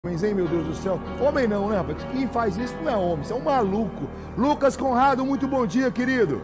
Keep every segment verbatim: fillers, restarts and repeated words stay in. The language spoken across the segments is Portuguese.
Homens, hein, meu Deus do céu? Homem não, né, rapaz? Quem faz isso não é homem, isso é um maluco. Lucas Conrado, muito bom dia, querido.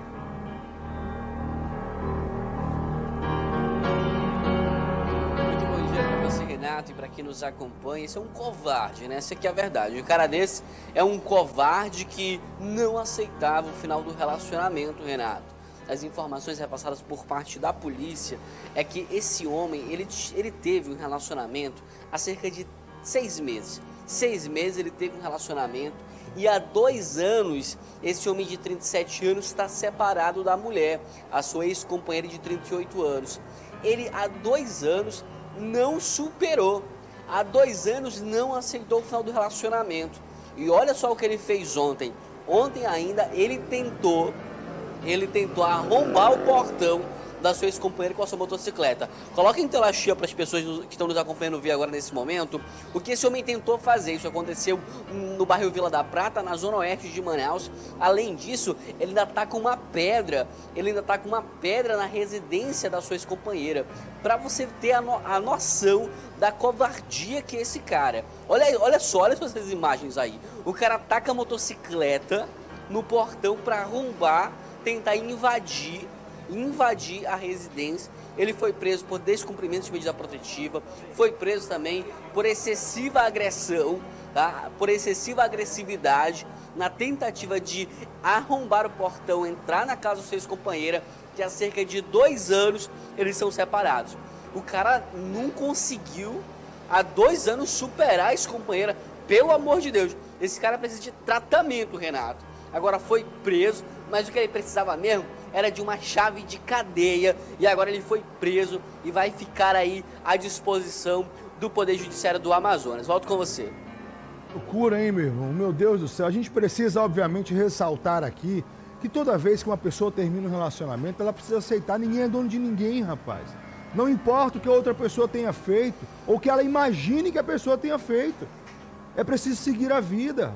Muito bom dia para você, Renato, e para quem nos acompanha. Esse é um covarde, né? Essa aqui é a verdade. Um cara desse é um covarde que não aceitava o final do relacionamento, Renato. As informações repassadas por parte da polícia é que esse homem, ele, ele teve um relacionamento há cerca de seis meses. Seis meses ele teve um relacionamento e há dois anos esse homem de trinta e sete anos está separado da mulher, a sua ex-companheira de trinta e oito anos. Ele há dois anos não superou, há dois anos não aceitou o final do relacionamento. E olha só o que ele fez ontem. Ontem ainda ele tentou, ele tentou arrombar o portão da sua ex-companheira com a sua motocicleta. Coloca em tela cheia para as pessoas que estão nos acompanhando ver agora nesse momento o que esse homem tentou fazer. Isso aconteceu no bairro Vila da Prata, na zona oeste de Manaus. Além disso, ele ainda está com uma pedra, ele ainda está com uma pedra na residência da sua ex-companheira. Para você ter a, no, a noção da covardia que é esse cara. Olha, olha só, olha essas imagens aí. O cara ataca a motocicleta no portão para arrombar, tentar invadir invadir a residência. Ele foi preso por descumprimento de medida protetiva, foi preso também por excessiva agressão, tá? Por excessiva agressividade, na tentativa de arrombar o portão, entrar na casa da sua ex-companheira, que há cerca de dois anos eles são separados. O cara não conseguiu, há dois anos, superar a ex-companheira, pelo amor de Deus. Esse cara precisa de tratamento, Renato. Agora foi preso, mas o que ele precisava mesmo era de uma chave de cadeia, e agora ele foi preso e vai ficar aí à disposição do Poder Judiciário do Amazonas. Volto com você. Loucura, hein, meu irmão? Meu Deus do céu. A gente precisa, obviamente, ressaltar aqui que toda vez que uma pessoa termina um relacionamento, ela precisa aceitar. Ninguém é dono de ninguém, rapaz. Não importa o que a outra pessoa tenha feito, ou que ela imagine que a pessoa tenha feito. É preciso seguir a vida.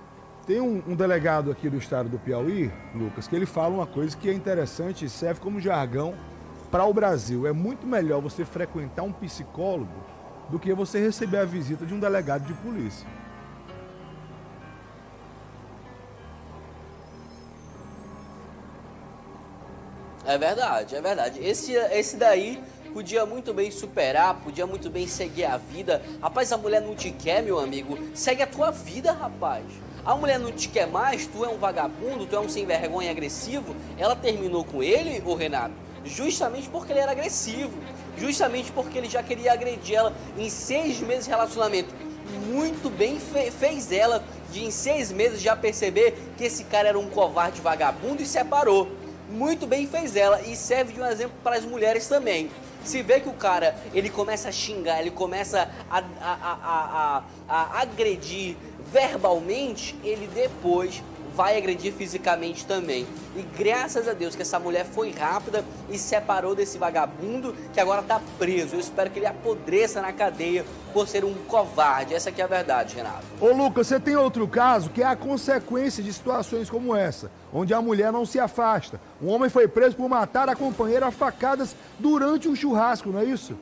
Tem um, um delegado aqui do estado do Piauí, Lucas, que ele fala uma coisa que é interessante e serve como jargão para o Brasil. É muito melhor você frequentar um psicólogo do que você receber a visita de um delegado de polícia. É verdade, é verdade. Esse, esse daí podia muito bem superar, podia muito bem seguir a vida. Rapaz, a mulher não te quer, meu amigo. Segue a tua vida, rapaz. A mulher não te quer mais, tu é um vagabundo, tu é um sem vergonha agressivo. Ela terminou com ele, ô Renato, justamente porque ele era agressivo. Justamente porque ele já queria agredir ela em seis meses de relacionamento. Muito bem fe fez ela de em seis meses já perceber que esse cara era um covarde vagabundo e separou. Muito bem fez ela e serve de um exemplo para as mulheres também. Se vê que o cara, ele começa a xingar, ele começa a, a, a, a, a, a agredir verbalmente, ele depois vai agredir fisicamente também. E graças a Deus que essa mulher foi rápida e separou desse vagabundo que agora tá preso. Eu espero que ele apodreça na cadeia por ser um covarde. Essa aqui é a verdade, Renato. Ô Lucas, você tem outro caso que é a consequência de situações como essa, onde a mulher não se afasta. Um homem foi preso por matar a companheira a facadas durante um churrasco, não é isso?